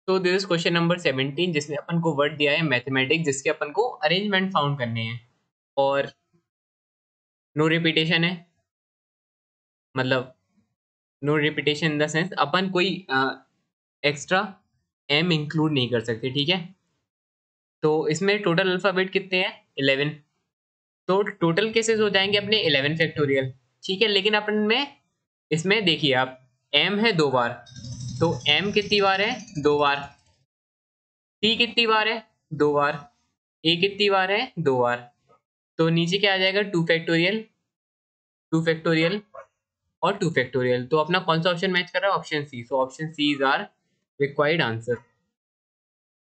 तो this is question number 17 जिसमें अपन को वर्ड दिया है मैथमेटिक्स, जिसके अपन को अरेंजमेंट फाउंड करने हैं और नो रिपीटेशन है, मतलब no repetition in the sense अपन कोई एक्स्ट्रा एम इंक्लूड नहीं कर सकते, ठीक है। तो इसमें टोटल अल्फाबेट कितने हैं? 11। तो टोटल केसेस हो जाएंगे अपने 11 फैक्टोरियल, ठीक है। लेकिन अपन में इसमें देखिए आप, एम है 2 बार, तो एम कितनी बार है? 2 बार। टी कितनी बार है? 2 बार। ए कितनी बार है? 2 बार। तो नीचे क्या आ जाएगा? 2 फैक्टोरियल, 2 फैक्टोरियल और 2 फैक्टोरियल। तो अपना कौन सा ऑप्शन मैच कर रहा है? Option C. So option C is our required answer.